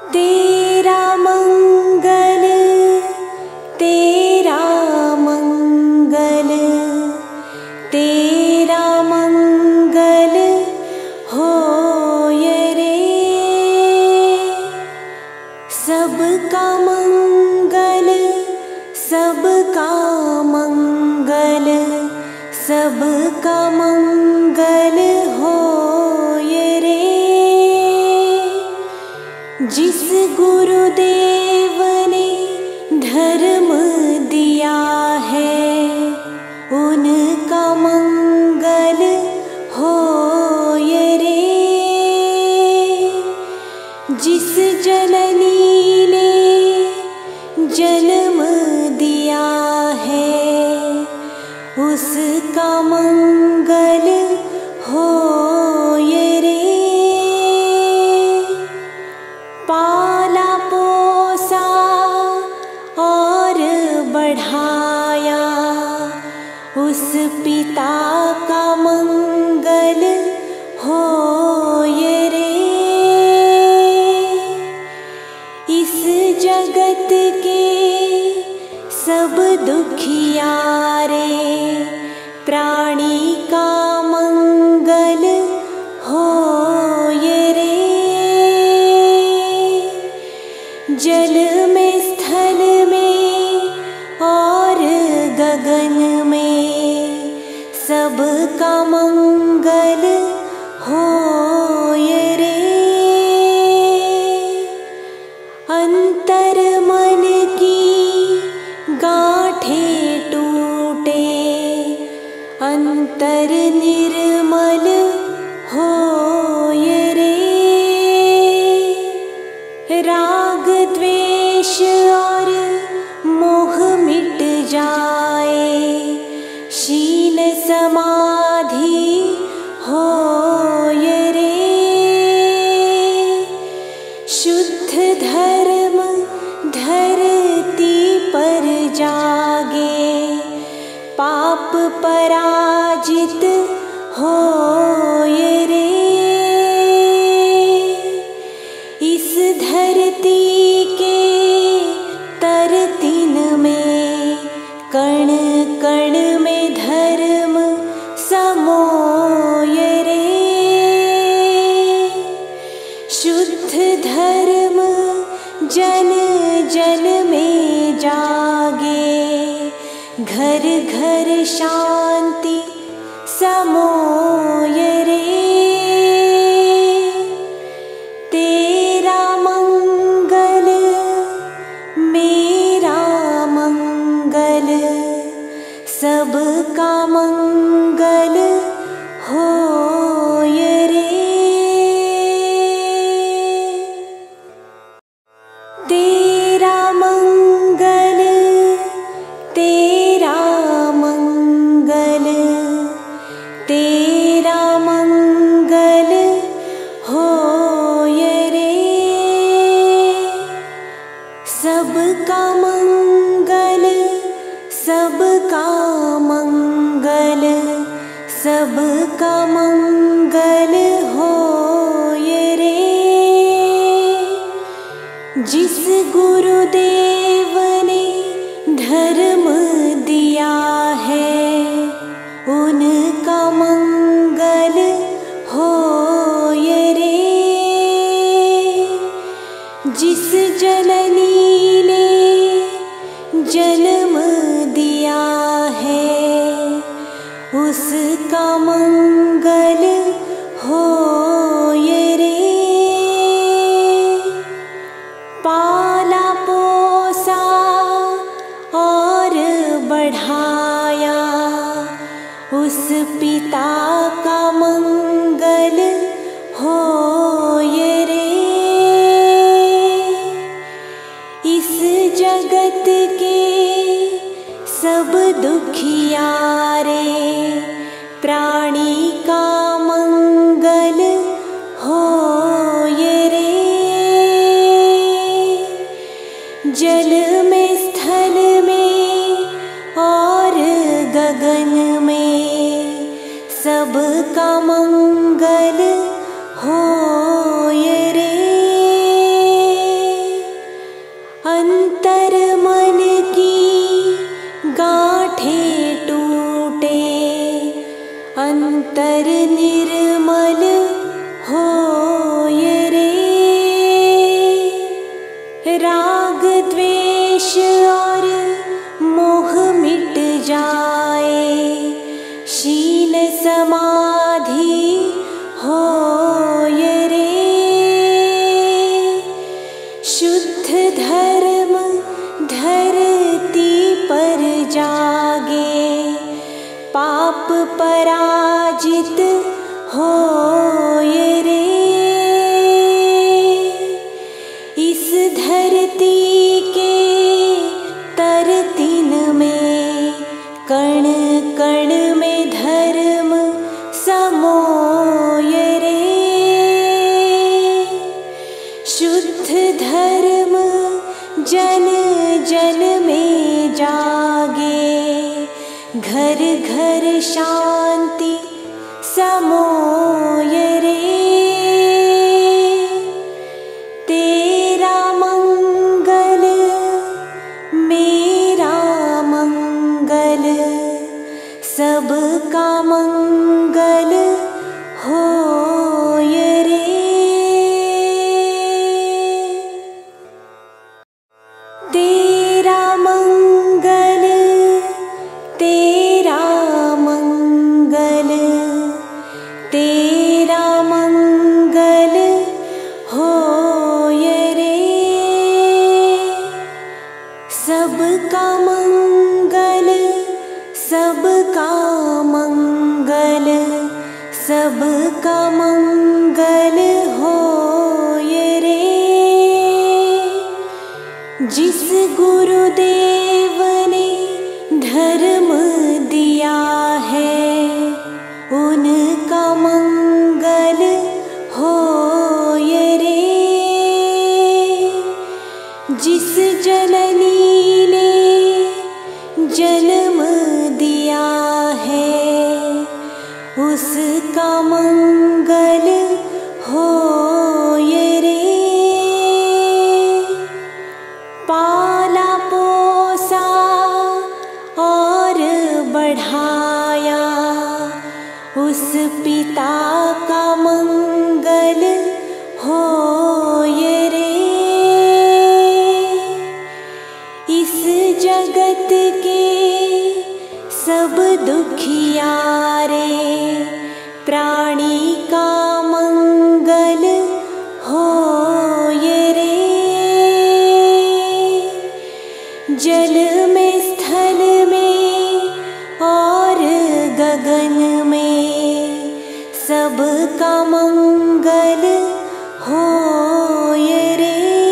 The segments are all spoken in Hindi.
तेरा मंगल, तेरा मंगल, तेरा मंगल होय रे। सबका मंगल, सबका मंगल, सबका मंगल होय रे। जिस गुरुदेव ने धर्म दिया है, उनका मंगल होय रे। जिस जननी ने जन्म दिया है, उसका मंगल होय रे। पाला पोसा और बढ़ाया, उस पिता का मंगल होय रे। इस जगत के सब दुखियारे प्राणी का मंगल होय रे। जल में, स्थल में और गगन में सबका मंगल होय रे। अंतर मन की गांठें टूटे, अंतर निर्मल होय रे। राग द्वेष और मोह मिट जाए, शील समाधि होय रे। शुद्ध धर्म धरती पर जागे, पाप पराजित होय रे। इस धरती के तरतिन में, कण कण में धर्म समोय रे। शुद्ध धर्म जन जन में जागे, घर घर शांति समोय रे। तेरा मंगल, मेरा मंगल, सबका मंगल होय रे। तेरा मंगल, तेरा मंगल, तेरा मंगल होय रे। सबका मंगल, सबका मंगल, सबका मंगल होय रे। जिस गुरुदेव ने धर्म दिया है, उनका मंगल होय रे। जिस जननी ने जन्म दिया है, उसका मंगल होय रे। पाला पोसा और बढ़ाया, उस पिता का मंगल होय रे। इस जगत के सब दुखियारे प्राणी का मंगल होय रे। जल में, स्थल में और गगन में सबका मंगल होय रे। और मोह मिट जाए, शील समाधि होए रे। शुद्ध धर्म धरती पर जागे, पाप पराजित होए रे। इस धरती के तरतिन में, कण कण में धर्म समोए रे। शुद्ध धर्म जन जन में जागे, घर घर शांति समोए रे। तेरा मंगल मेरा मंगल, सबका मंगल होए रे। तेरा मंगल तेरा मंगल, तेरा मंगल होए रे। सबका मंगल सबका मंगल, सबका मंगल होए रे। जिस गुरुदेव ने धर्म दिया है, उनका मंगल होए रे। जिस जननी ने जन्म दिया है, उसका मंगल होए रे। पाला पोसा और बढ़ाया, उस पिता का मंगल होए रे। इस जगत के सब दुखियारे, प्राणी का मंगल होए रे। जल में स्थल में और गगन में, सबका मंगल होए रे।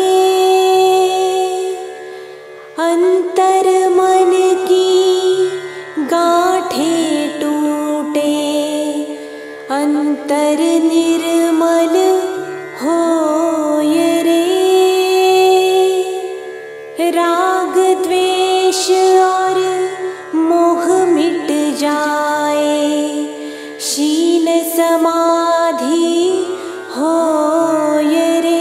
अंतर मन की गांठें टूटे, अंतर निर्मल होए रे। राग द्वेष और मोह मिट जाए, शील समाधि होए रे।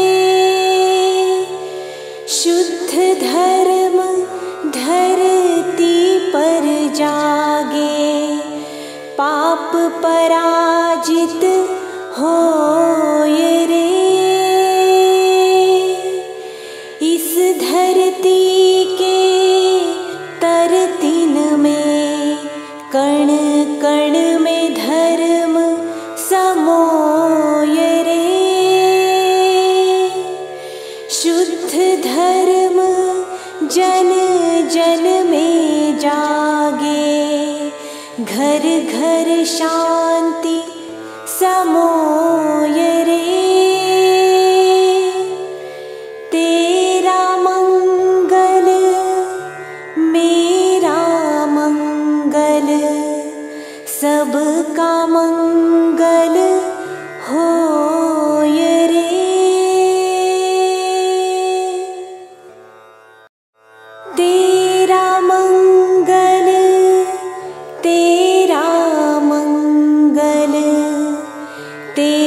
शुद्ध धर्म धरती पर जागे, पाप पराजित होए रे। इस धरती के तरतिन में, कण कण में धर्म समोए रे। शुद्ध धर्म जन जन में जागे, घर घर शांति समोए रे। तेरा मंगल मेरा मंगल, सबका मंगल होए रे। तेरा मंगल तेरा मंगल, तेरा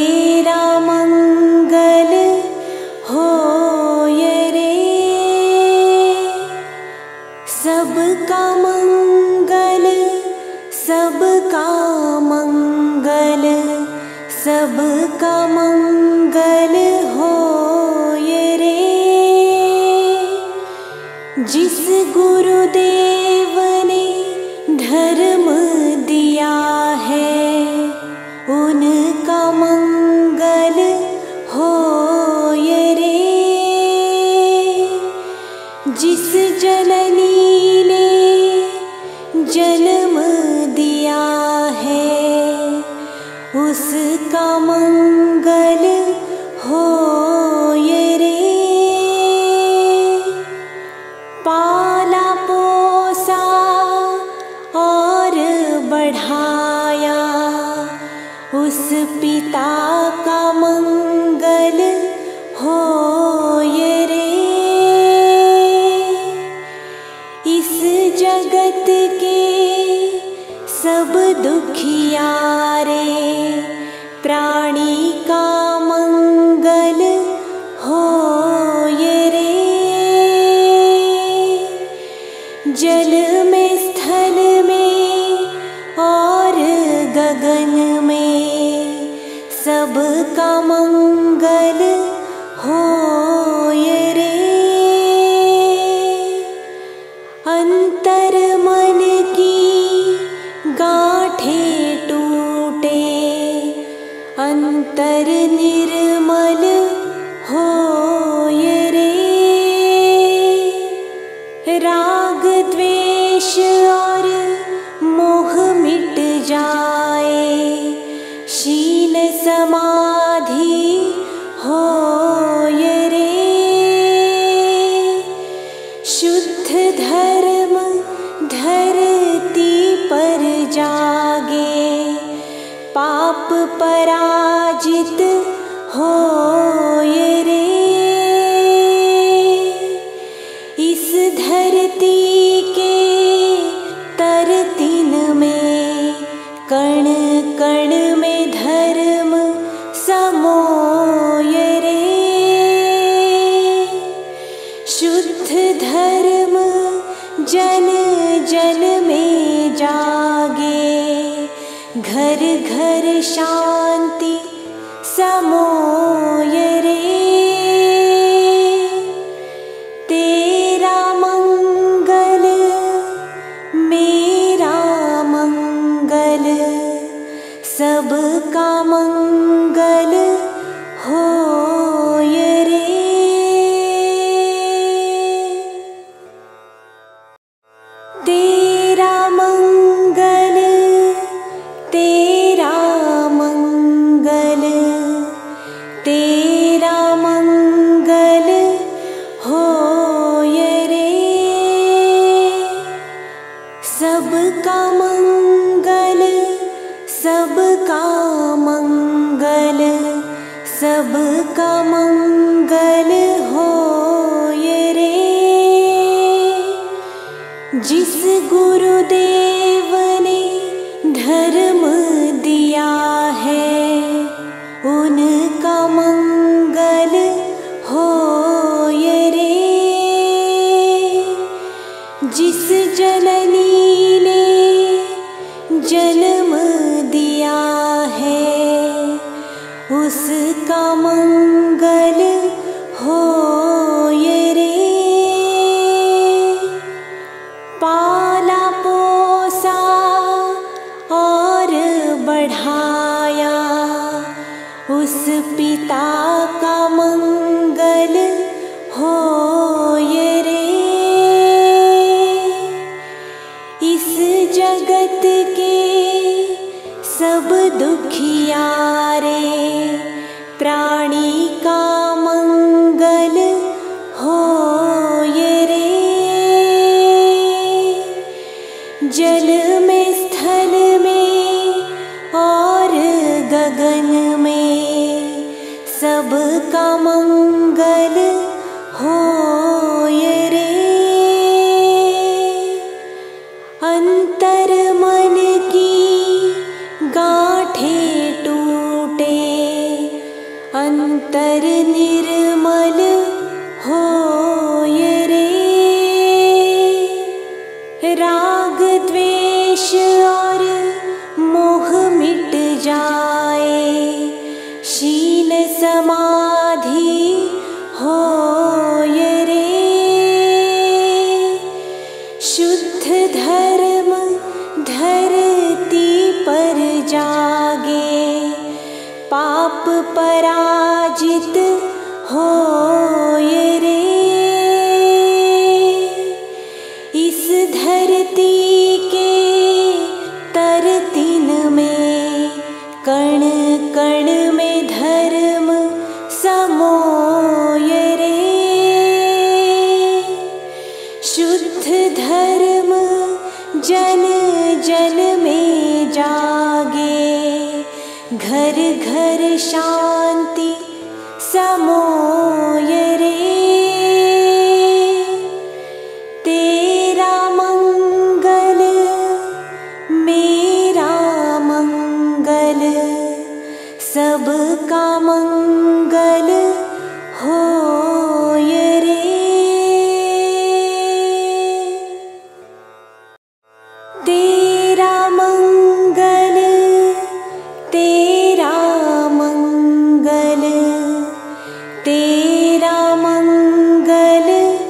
धर्म जन जन में जागे, घर घर शांति समोय रे। तेरा मंगल मेरा मंगल, सबका मंगल होय रे। तेरा मंगल तेरा मंगल, तेरा मंगल होय रे। सबका मंगल सबका मंगल, सबका मंगल होय रे। जिस गुरुदेव ने धर्म दिया है, उनका मंगल होय रे। जिस जननी ने जन्म दिया है, उसका मंगल होय रे। पाला पोसा और बढ़ाया, उस पिता का मंगल होय रे। इस जगत के सब दुखियारे प्राणी का मंगल होय रे। जल में स्थल में और गगन में, सबका मंगल होय रे। अंतर मन की गांठें टूटे, अंतर निर्मल होय रे। राग द्वेष और मोह मिट जाए, शील समाधि होय रे। शुद्ध धर्म धरती पर जागे, पाप पराजित होय रे। इस धरती के तरतिन में, कण कण में धर्म समोय रे। शुद्ध धर्म जन जन में जागे, घर घर शांति समोय रे। तेरा मंगल मेरा मंगल, सबका मंगल होय रे। तेरा मंगल तेरा मंगल, तेरा मंगल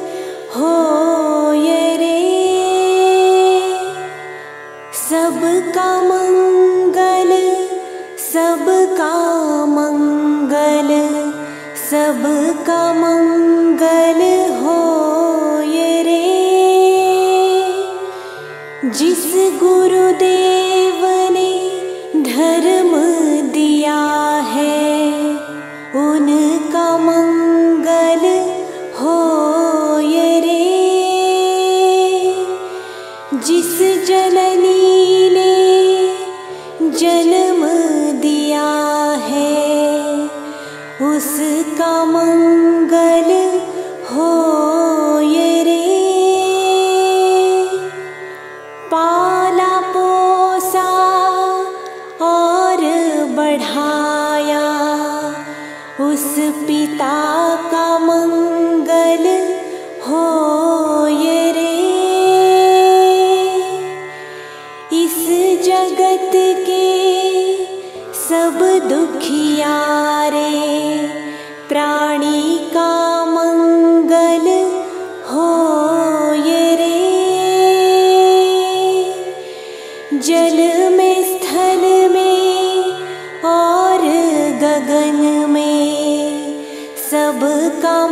होय रे। सबका मंगल सबका मंगल, सबका मंगल होय रे। जिस गुरुदेव ने धर्म दिया है, उनका मंगल होय रे। जिस जननी ने जन्म दिया है, उसका मंगल होय रे। पाला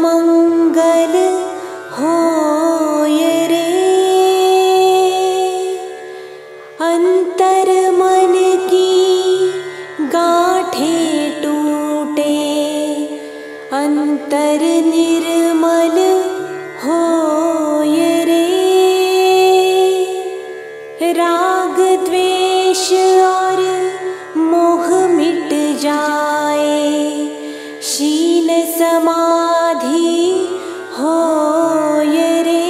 मंगल होय रे। अंतर मन की गांठें टूटे, अंतर निर्मल होय रे। राग द्वेष और मोह मिट जाए, शील समाधि होय रे।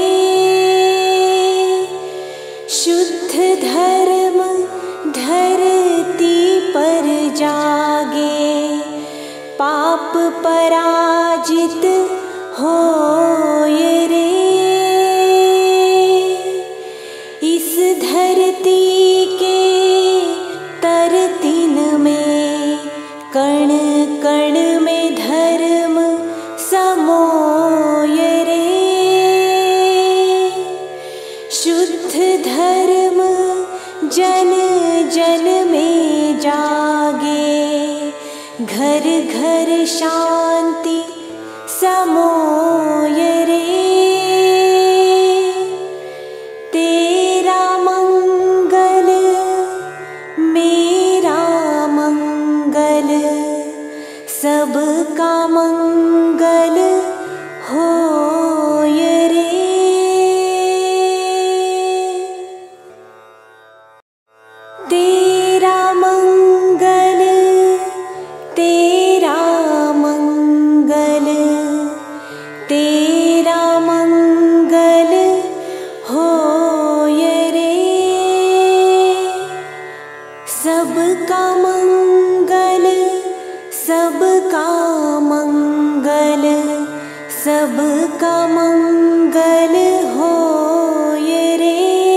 शुद्ध धर्म धरती पर जागे, पाप पराजित होय रे। इस धरती के तरतिन में, कण कण में धर्म समोय रे। शुद्ध धर्म जन जन में जागे, घर घर शांति समोय रे। तेरा मंगल मेरा मंगल, सबका मंगल होय रे। तेरा मंगल तेरा मंगल, तेरा मंगल होय रे। सबका मंगल सबका मंगल, सबका मंगल होय रे।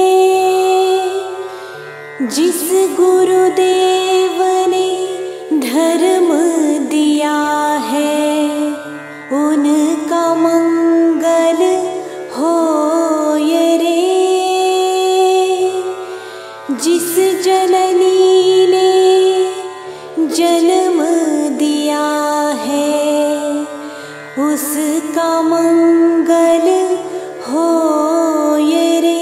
जिस गुरुदेव ने धर्म दिया है, उनका मंगल होय रे। जिस जननी ने जन्म दिया है, उसका मंगल होय रे।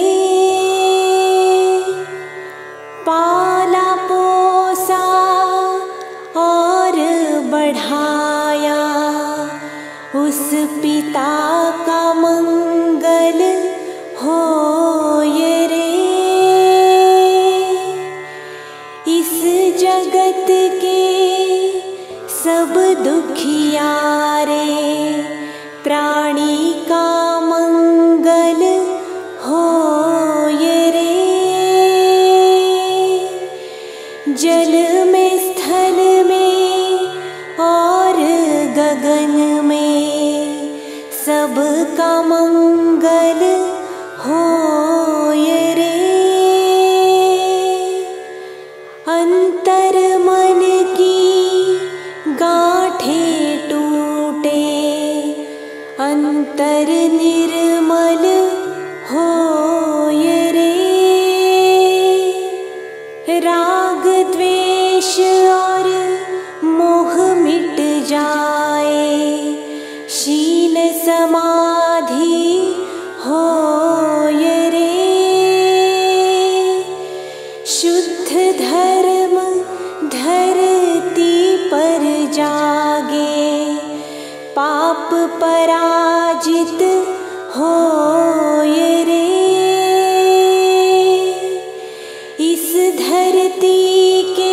पाला पोसा और बढ़ाया, उस पिता का मंगल होय रे। इस जगत के सब दुखियारे प्राणी का मंगल होय रे। जल में स्थल में और गगन में, सबका मंगल होय रे। अंतर मन की गांठें टूटे, अंतर निर्मल होय रे। राग द्वेष और मोह मिट जाए, शील समाधि होय रे। शुद्ध धर्म धरती पर जागे, पाप पराजित होय रे। इस धरती के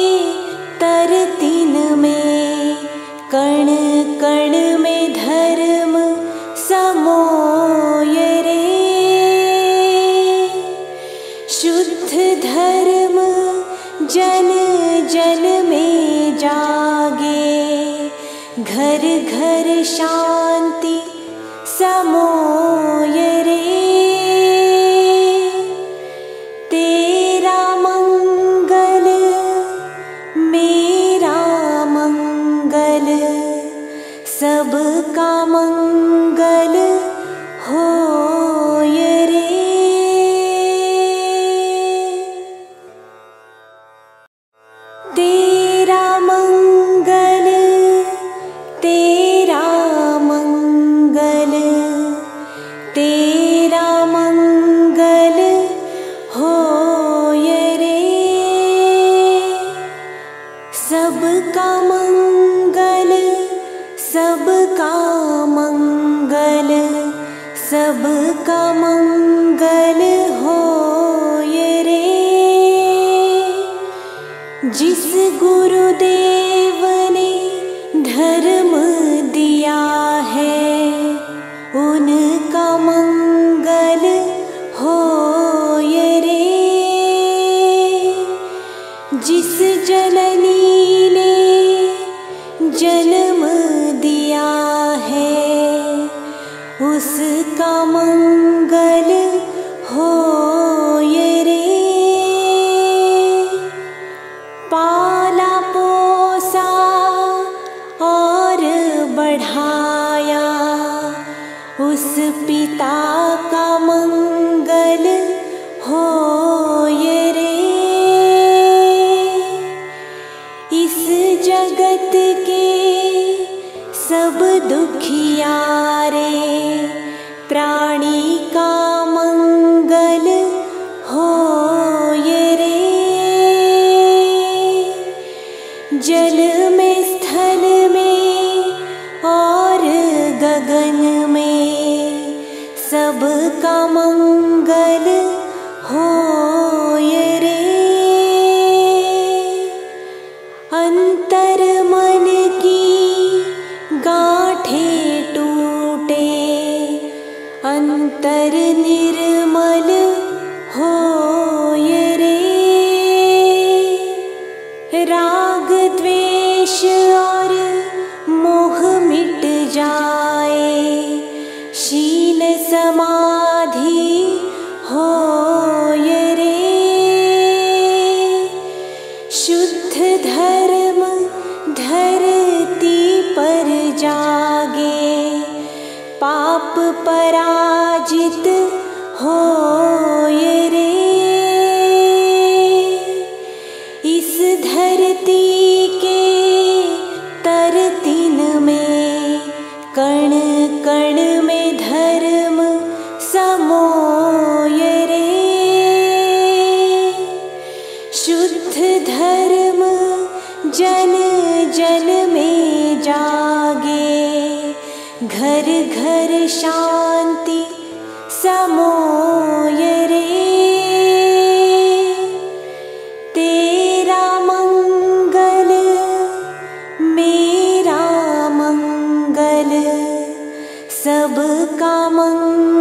तरतिन में, कण कण में धर्म समोय रे। शुद्ध धर्म जन जन में जागे, घर घर शांति समोय रे। तेरा मंगल मेरा मंगल, सबका मंगल होय रे। तेरा मंगल तेरा मंगल, गुरुदेव ने धर्म दिया है, उनका मंगल होए रे। जिस जननी ने जन्म दिया है, उसका मंगल होए रे। पाला पोसा और बढ़ाया, उस पिता का मंगल होए रे। इस जगत के सब दुखियारे प्राणी का मंगल होए रे। जल में, स्थल में और गगन में सबका मंगल होए रे। अंतर मन की गांठें टूटे, अंतर निर्मल होए रे। राग द्वेष और मोह मिट जाए, शील समाधि होए रे। शुद्ध धर्म धरती पर जागे, पाप पराजित होए रे। इस धरती के तरतिन में, कण कण में धर्म समोए रे। शुद्ध धर्म जन जन में जागे, घर घर शांति समोए रे। तेरा मंगल मेरा मंगल, सबका मंगल